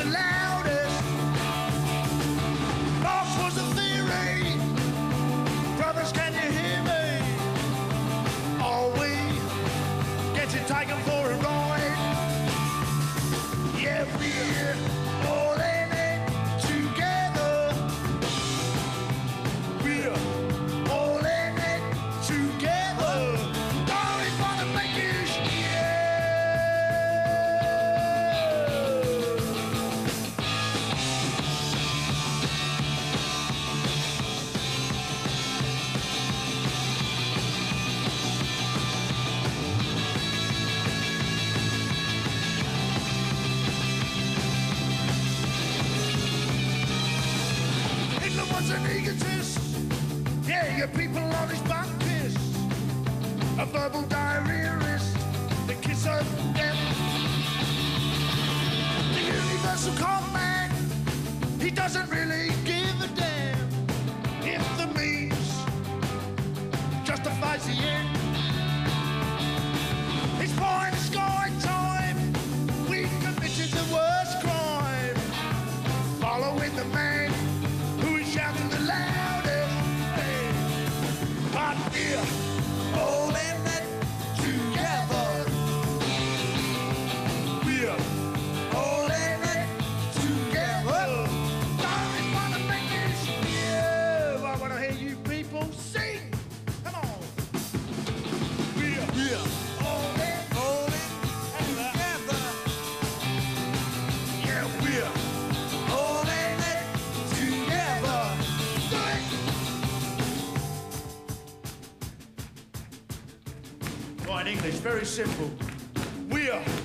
the loudest. Lost was the theory. Brothers, can you hear me? Are we getting taken for a ride? Yeah, we're all in it together. We're all in it together. Only for the biggest, an egotist, yeah, your people on his back piss, a verbal diarrheaist, the kiss of death, the universal command, he doesn't really give a damn if the means justifies the end. It's pie in the sky time, we committed the worst crime, following the man shouting the loudest, hey. But we're all in it together. We're all in it together. Don't wanna make this, yeah. I wanna hear you people sing. Come on. We're all in together. Yeah, we're all in it together. Right, in English, very simple. We are